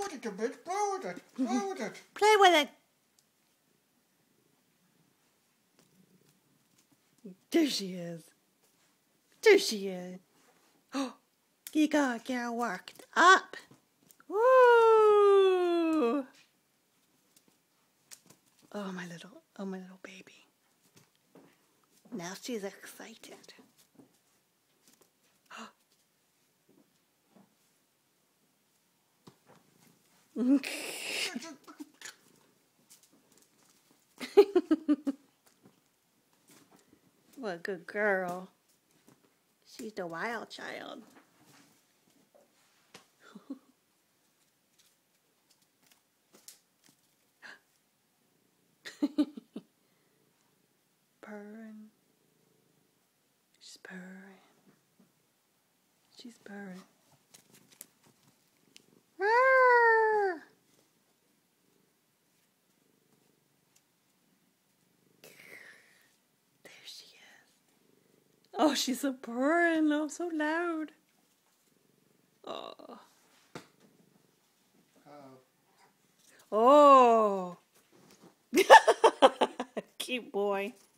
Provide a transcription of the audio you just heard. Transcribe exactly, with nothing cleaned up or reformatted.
with it a bit. Play with it. Play with it. Play with it. There she is. There she is. Oh, you gotta get her worked up. Woo! Oh, my little, oh, my little baby. Now she's excited. What a good girl. She's the wild child. Purring. She's purring. She's purring. There she is. Oh, she's so purring. Oh, so loud. Oh. Oh. Oh. Cute boy.